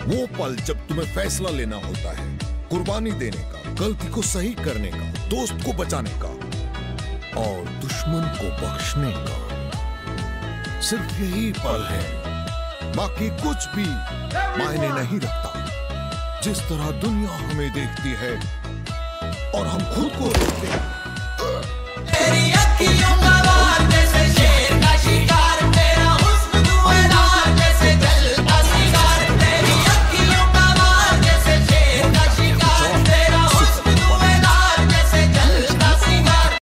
वो पल जब तुम्हें फैसला लेना होता है, कुर्बानी देने का, गलती को सही करने का, दोस्त को बचाने का और दुश्मन को बख्शने का। सिर्फ यही पल है, बाकी कुछ भी मायने नहीं रखता। जिस तरह दुनिया हमें देखती है और हम खुद को देखते हैं,